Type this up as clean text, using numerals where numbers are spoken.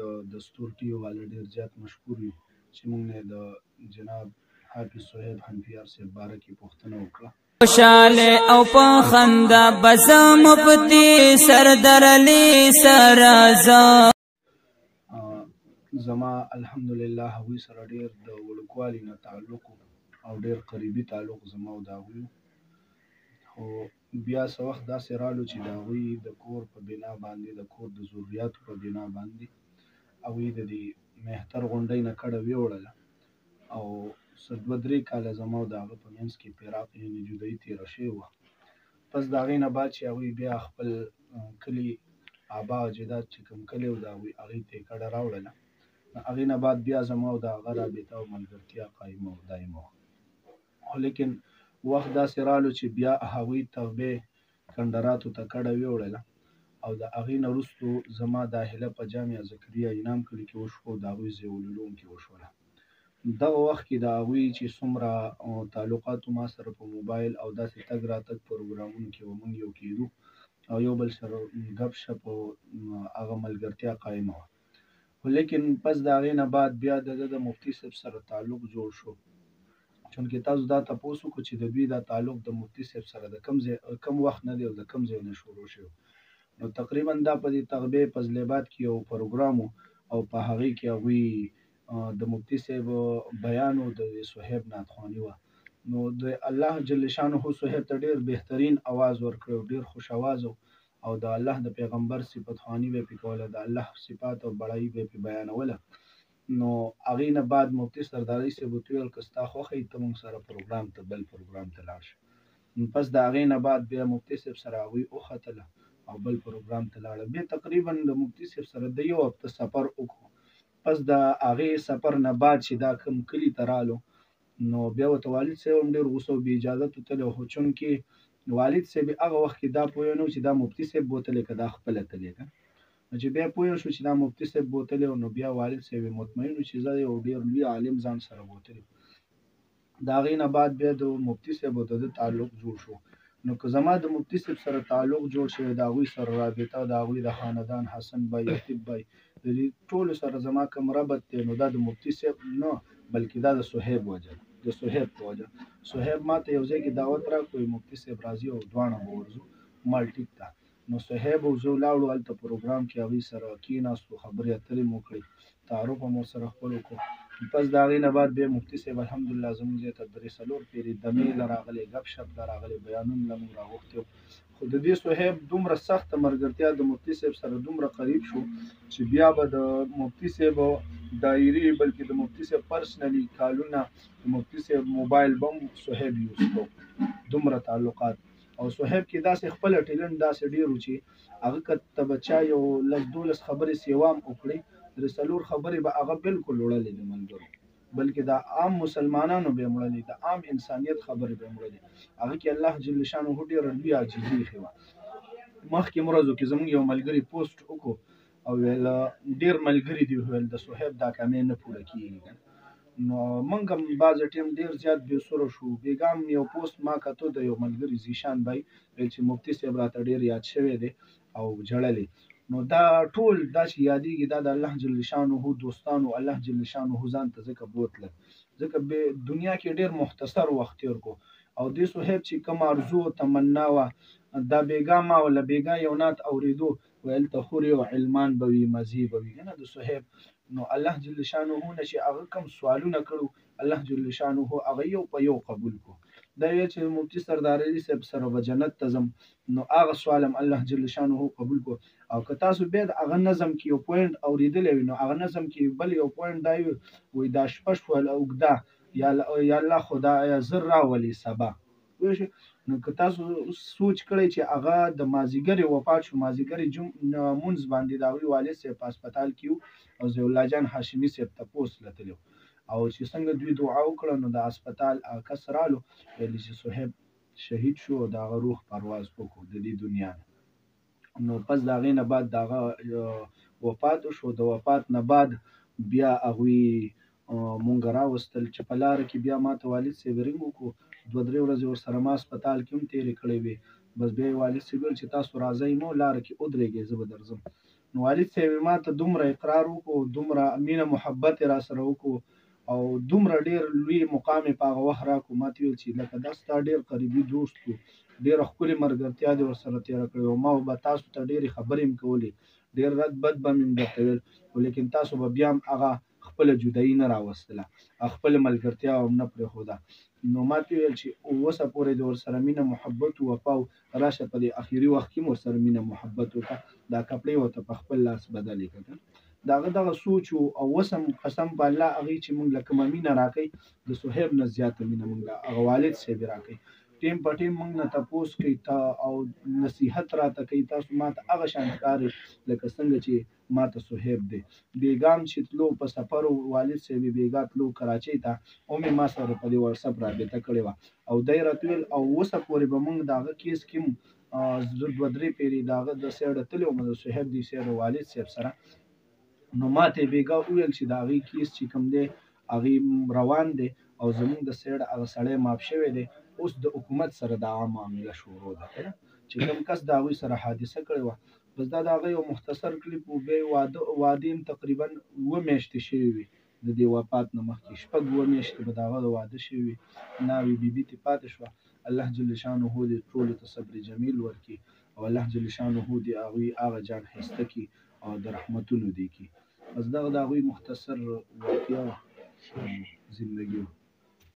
د دستور ټي والا ډېر زیات مشکور یو چې موږ نه د جناب حافظ صهیب حنفیار صاحب باره کې پوښتنه وکړه. خوشاله او په خندا بزا مفتی سردار علی سرازا زما الحمدلله هغوی سره ډېر د وړوکوالي نه تعلق او ډېر قریبي تعلق زما او د هغوی خو بیا څه وخت داسې رالو چې د هغوی د کور په بنا باندې د کور د ضروریاتو په بنا باندې هغوی د دې مهتر غونډۍ نه کډه ویوړله او څه 2-3 کاله زما او د هغه په منځ کې فراق یعنې جدایي تېره شوې وه. پس د هغې نه بعد چې هغوی بیا خپل کلي آبا اجداد چې کوم کلی و د هغوی هغې ته یې کډه راوړله. هغې نه بعد بیا زما او د هغه رابطه او ملګرتیا قایمه او دایمه وه. خو لیکن وخت داسې رالو چې بیا هغوی تغبې کندراتو ته کډه ویوړله او د هغې نه وروستو زما داخله په جامعه ذکریا انعام کلي کې وشوه او د هغوی ضیاء العلوم کې وشوله. دغه وخت کې د هغوی چې څومره تعلقاتو ما سره په موبایل او داسې تګ راتګ پروګرامونو کې به موږ یو کېدو او یو بل سره ګپ شپ او هغه ملګرتیا قایمه وه. خو لیکن پس د هغې نه بعد بیا د ده د مفتي صاحب سره تعلق جوړ شو. چونکې تاسو دا تپوس وکړو چې د دوی دا تعلق د مفتي صاحب سره د کم وخت نه دی او د کم ځای نه شروع شوی. نو تقریبا دا په دې تغبې فضل‌آباد کې یو پروګرام او په هغې کې هغوی د مفتي صاحب بیان و د صهیب نعتخواني وه. نو د الله جل شانه صهیب ته ډېر بهترین اواز ورکړی او ډېر خوش اواز او د الله د پیغمبر صفت خواني به یې پې کوله، د الله صفات او بړایي به یې پې بیانوله. نو هغې نه بعد مفتي سرداري صاحب ورته وویل که ستا خوښه وي ته موږ سره بل پروګرام ته لاړ شه. پس د هغې نه بعد بیا مفتي صاحب سره هغوی وختله او بل پروګرام ته لاړه. بیا تقریبا د مفتي صاحب سره د 1 هفته سفر وکړو. پس د هغې سفر نه بعد چې دا کوم کلي ته رالو نو بیا ورته والد صاحب هم ډېر غوسه و بې اجازته تللی خو چونکې والد صاحب هغه وخت کې دا پوه نه و چې دا مفتي صاحب بوتلی که دا خپله تللی که. نو چې بیا پوه شو چې دا مفتي صاحب بوتلی نو بیا والد صاحب مطمئن و چې زه یو ډېر لوی عالم ځان سره بوتلی. د هغې نه بعد بیا د مفتي صاحب او د ده تعلق جوړ شو. نو که زما د مفتي صاحب سره تعلق جوړ شوی د هغوی سره رابطه د هغوی د خاندان حسن بای عتیب بای د دې ټولو سره زما کوم ربط دی نو دا د مفتي صاحب نه بلکې دا د صهیب وجه ده، د صهیب په وجه. صهیب ما ته یو ځای کې دعوت راکړو مفتي صاحب راځي او دواړه به ورځو. مال ټیک ده. نو صهیب او زه ولاړو هلته پروګرام کې هغوی سره کېناستو خبرې اترې مو وکړې تعارف هم ورسره خپل وکړو. پس د هغې نه بعد بیا مفتي صاحب الحمدلله زموږ ځای ته 3-4 پېرې دمې له راغلی ګپ شپ له راغلی بیانونه له موږ راغوښتي وو. خو د دې صهیب دومره سخته ملګرتیا د مفتي صاحب سره دومره قریب شو چې بیا به د مفتي صاحب دایرې بلکې د مفتي صاحب پرسنلي کالونه د مفتي صاحب موبایل به هم صهیب یوز کوو. دومره تعلقات او صهیب کې داسې خپله ټیلنټ داسې ډېر و چې هغه که ته به چا یو 10-12 خبرې سیوا هم وکړې 3-4 خبرې به هغه بالکل وړلې د ملګرو بلکې د عام مسلمانانو به یې وړلې د عام انسانیت خبرې به یې وړلې. هغه کې الله جل شانه ډېره لوی عاجزي ایښې وه. مخکې ورځو کې زموږ یو ملګري پوسټ وکړو او ویل ډېر ملګري دي ویل د صهیب دا کامې نه پوره کېږي. نو موږ هم بعضې ټیم ډېر زیات بېسوره شو. بېګا هم یو پوسټ ما کتو د یو ملګري ذیشان بای ویل چې مفتي صاحب راته ډېر یاد شوی دی او ژړلی. نو دا ټول دا چې یادېږي دا د الله جل شانه دوستانو الله جل شانه ځان ته ځکه بوتلل ځکه دنیا کې ډېر مختصر وخت تېر کړو او دې صهیب چې کوم ارزو او تمنا وه دا بېګا ما وله بېګا یو نعت اورېدو ویل ته خورې او علمان به وي مزې به وي کنه د صهیب. نو الله جل شانه نه چې هغه کوم سوالونه کړو الله جل شانه هغه یو په یو قبول کړو. دا ویل چې مفتي سردار علي صاحب سره به جنت ته ځم نو هغه سوال هم الله جل شانه قبول کړو. او که تاسو بیا د هغه نظم کې یو پوینټ اورېدلی وي نو هغه نظم کې بل یو پوینټ دا وي دا شپه شوله اوږده یا الله خدایه زر راولي سبا پوه شئ. نو که تاسو سوچ کړئ چې هغه د مازدیګرې وفات شو مازدیګرې مونځ باندې د هغوی والد صاحب په هسپتال کې وو او ضیاء الله جان هاشمي صاحب تپوس له تللی او چې څنګه دوی دعا وکړه نو د هسپتال کس رالو ویل چې صهیب شهید شو او د هغه روح پرواز وکړو د دې دنیا نه. نو پس د هغې نه بعد د هغه وفات وشو. د وفات نه بعد بیا هغوی مونږ راوستل چې په لاره کې بیا ما ته والد صاحب رینګ وکړو 2-3 ورځې ورسره ما هسپتال کې هم تېرې کړې وې. بس بیا یې والد صاحب ویل چې تاسو راځئ نو لاره کې ودرېږئ زه به درځم. نو والد صاحب ما ته دومره اقرار وکړو، دومره مینه محبت را سره وکړو او دومره ډېر لوی مقام یې په هغه وخت راکړو. ما ته ویل چې لکه دا ستا ډېر قریبي دوست و، ډېره ښکلې ملګرتیا دې ورسره تېره کړې وه. ما به تاسو ته ډېرې خبرې هم کولې، ډېر رد بد به مې هم درته ویل، خو لیکن تاسو به بیا هم هغه خپله جدایي نه راوستله، خپله ملګرتیا هم نه پرېښوده. نو ما ته ویل چې اوسه پورې د ورسره مینه محبت وفا و، راشه په دې اخري وخت کې هم ورسره مینه محبت وکړه، دا کپړې ورته په خپل لاس بدلې کړه. د هغه دغه سوچ و او اوس هم قسم په الله هغې چې موږ له کومه مینه راکوي، د صهیب نه زیاته مینه موږ له هغه والد صاحب راکوي. ټیم په ټیم موږ نه تپوس کوي او نصیحت راته کوي. تاسو ما ته هغه شان ښکارئ لکه څنګه چې ما ته صهیب دی. بیګا هم چې تلو په سفر و، والد صاحب بیګا تلو کراچۍ ته، هم یې ما سره په دې وټساپ رابطه کړې وه او دی راته ویل او اوسه پورې به موږ د هغه کیس کې هم زه 2-3 پیرې د هغه د سایډه تللی وم د صهیب د سایډه والد صاحب سره. نو ما ته یې بیګا وویل چې د هغې کیس چې کوم دی هغې روان دی او زموږ د سایډه هغه سړی معاف شوی دی. اوس د حکومت سره د هغه معامله شروع ده چې کوم کس د هغوی سره حادثه کړې وه. بس دا د هغه یو مختصر کلیپ و. بیا یې واده هم تقریبا 2 میاشتې شوې وي د دې وفات نه مخکې، 6 میاشتې به د هغه د واده شوي وي. ناوې بیبي ترې پاتې شوه. الله جل شانه دې ټولو ته صبر جمیل ورکړي او الله جل شانه دې هغوی هغه جان ښایسته کړي او د رحمتونو دې کړي. بس دغه د هغوی مختصر واقعه زندګي وه.